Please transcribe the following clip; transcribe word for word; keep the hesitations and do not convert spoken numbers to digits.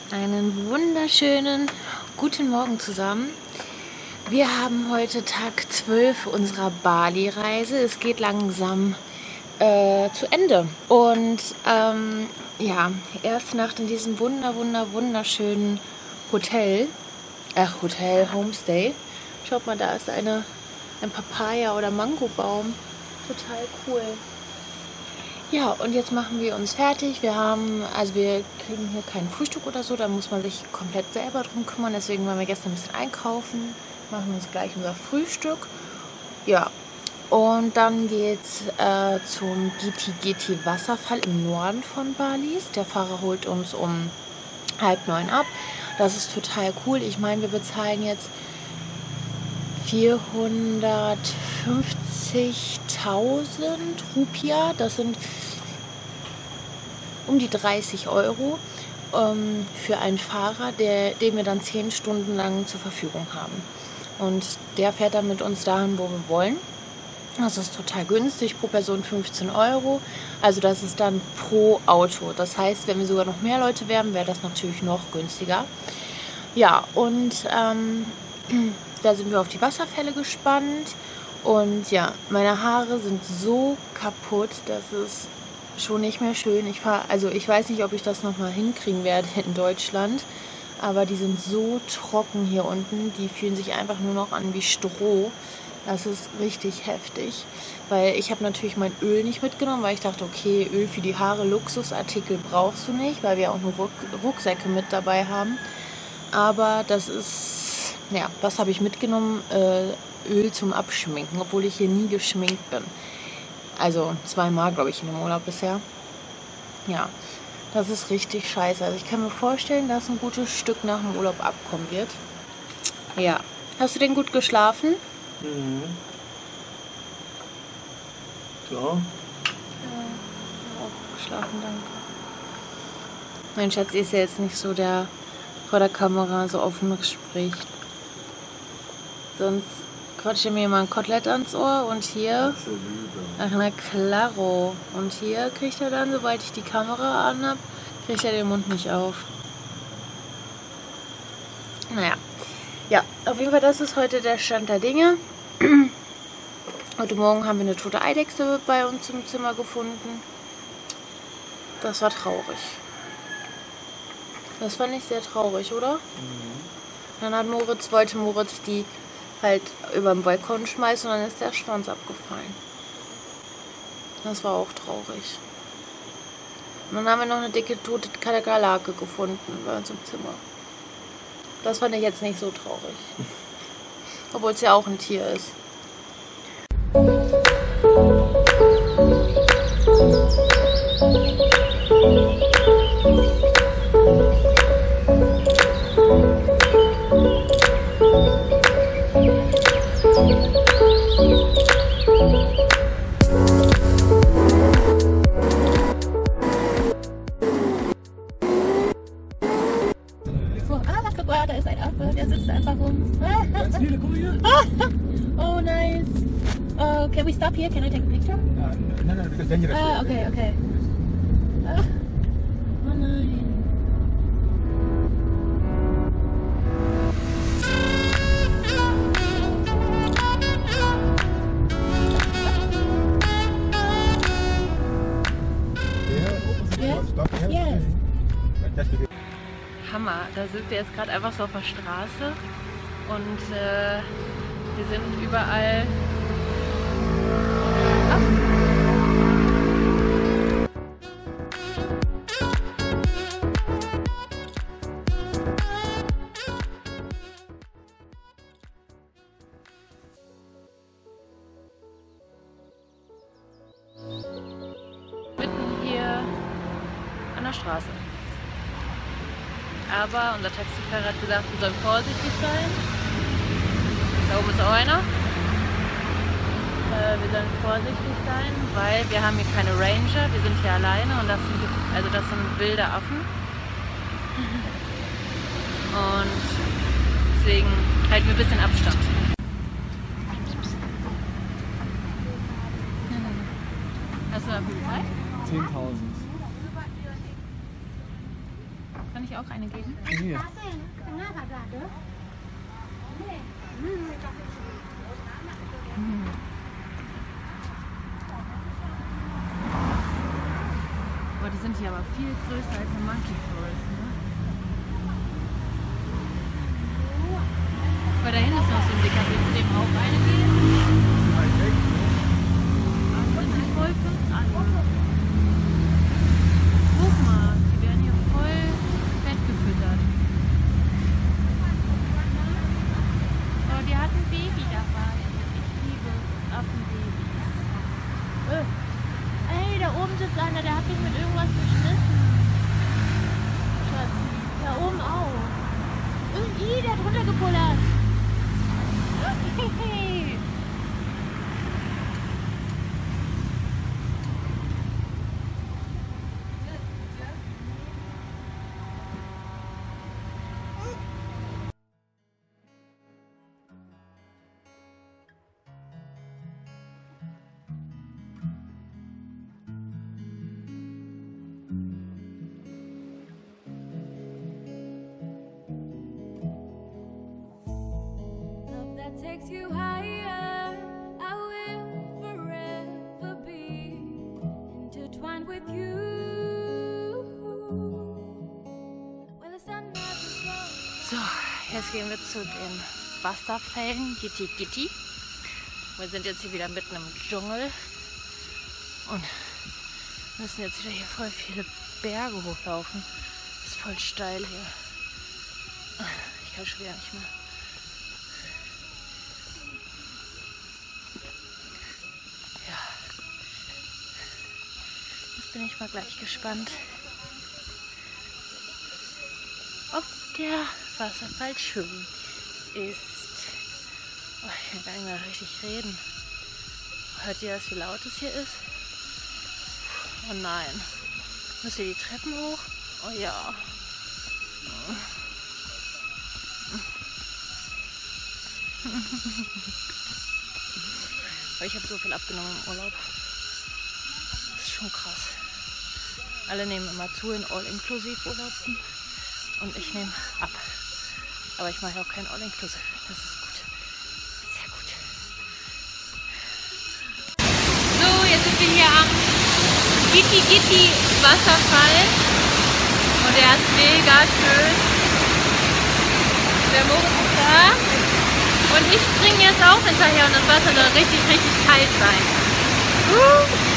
Einen wunderschönen guten Morgen zusammen. Wir haben heute Tag zwölf unserer Bali-Reise. Es geht langsam äh, zu Ende. Und ähm, ja, erste Nacht in diesem wunder, wunder, wunderschönen Hotel. Ach, Hotel, Homestay. Schaut mal, da ist eine, ein Papaya- oder Mangobaum. Total cool. Ja, und jetzt machen wir uns fertig. Wir haben, also wir kriegen hier kein Frühstück oder so, da muss man sich komplett selber drum kümmern. Deswegen waren wir gestern ein bisschen einkaufen, machen uns gleich unser Frühstück. Ja, und dann geht's äh, zum Giti Giti Wasserfall im Norden von Balis. Der Fahrer holt uns um halb neun ab. Das ist total cool. Ich meine, wir bezahlen jetzt vierhundertfünfzigtausend Rupiah, das sind um die dreißig Euro ähm, für einen Fahrer, der, den wir dann zehn Stunden lang zur Verfügung haben. Und der fährt dann mit uns dahin, wo wir wollen. Das ist total günstig, pro Person fünfzehn Euro. Also das ist dann pro Auto. Das heißt, wenn wir sogar noch mehr Leute wären, wäre das natürlich noch günstiger. Ja, und ähm, da sind wir auf die Wasserfälle gespannt. Und ja, meine Haare sind so kaputt, das ist schon nicht mehr schön. Ich fahr, also ich weiß nicht, ob ich das nochmal hinkriegen werde in Deutschland. Aber die sind so trocken hier unten. Die fühlen sich einfach nur noch an wie Stroh. Das ist richtig heftig. Weil ich habe natürlich mein Öl nicht mitgenommen, weil ich dachte, okay, Öl für die Haare, Luxusartikel brauchst du nicht, weil wir auch nur Ruck Rucksäcke mit dabei haben. Aber das ist, ja, was habe ich mitgenommen? Äh, Öl zum Abschminken, obwohl ich hier nie geschminkt bin. Also zweimal, glaube ich, in dem Urlaub bisher. Ja, das ist richtig scheiße. Also ich kann mir vorstellen, dass ein gutes Stück nach dem Urlaub abkommen wird. Ja. Hast du denn gut geschlafen? Mhm. So. Ja, auch geschlafen, danke. Mein Schatz ist ja jetzt nicht so der vor der Kamera so offen spricht. Sonst quatscht er mir mal ein Kotelett ans Ohr und hier, ach na klaro, und hier kriegt er dann, sobald ich die Kamera anhab, kriegt er den Mund nicht auf. Naja, ja, auf jeden Fall, das ist heute der Stand der Dinge. Heute Morgen haben wir eine tote Eidechse bei uns im Zimmer gefunden. Das war traurig. Das fand ich sehr traurig, oder? Mhm. Dann hat Moritz, wollte Moritz die halt über den Balkon schmeißen und dann ist der Schwanz abgefallen. Das war auch traurig. Und dann haben wir noch eine dicke tote Kakerlake gefunden bei uns im Zimmer. Das fand ich jetzt nicht so traurig. Obwohl es ja auch ein Tier ist. Da ist ein Affe, der sitzt einfach rum. Ganz viele Kojen. Oh, nice. Uh, can we stop here? Can I take a picture? Nein, nein, das ist dangerous. Ah, okay, okay. Ah. Oh nein. Yes. Hammer, da sind wir jetzt gerade einfach so auf der Straße und äh, wir sind überall. Ah. Mitten hier an der Straße. Aber unser Taxifahrer hat gesagt, wir sollen vorsichtig sein. Da oben ist auch einer. Äh, wir sollen vorsichtig sein, weil wir haben hier keine Ranger, wir sind hier alleine und das sind, also das sind wilde Affen. Und deswegen halten wir ein bisschen Abstand. Hast du da viel Zeit? zehntausend. Kann ich dir auch eine geben? Hier. Hm. Boah, die sind hier aber viel größer als im Monkey Forest, ne? Weil da hinten ist noch so ein dicker, willst du dem auch eine geben? Sind die voll fünf an? Guck mal, die werden hier voll fett gefüttert. Oh, die hat ein Baby dabei. Ich liebe Affenbabys. Äh. Ey, da oben sitzt einer, der hat mich mit irgendwas geschmissen. Schatzi, da oben auch. Ih, der hat runtergepullert. Hey. Takes you higher, I will forever be intertwined with you. When the sun never goes. So, jetzt gehen wir zu den Wasserfällen Gitti Gitti. Wir sind jetzt hier wieder mitten im Dschungel und müssen jetzt wieder hier voll viele Berge hochlaufen. Das ist voll steil hier. Ich kann schon wieder nicht mehr. Bin ich mal gleich gespannt, ob der Wasserfall schön ist. Oh, ich kann gar nicht mehr richtig reden. Hört ihr das, wie laut es hier ist? Oh nein. Müsst ihr die Treppen hoch? Oh ja. Ich habe so viel abgenommen im Urlaub. Das ist schon krass. Alle nehmen immer zu in All-Inklusiv-Urlauben und ich nehme ab. Aber ich mache auch kein All-Inklusiv. Das ist gut. Sehr gut. So, jetzt sind wir hier am Gitti Gitti Wasserfall und der ist mega schön. Der Moritz ist da und ich springe jetzt auch hinterher und das Wasser soll richtig, richtig kalt sein. Uh.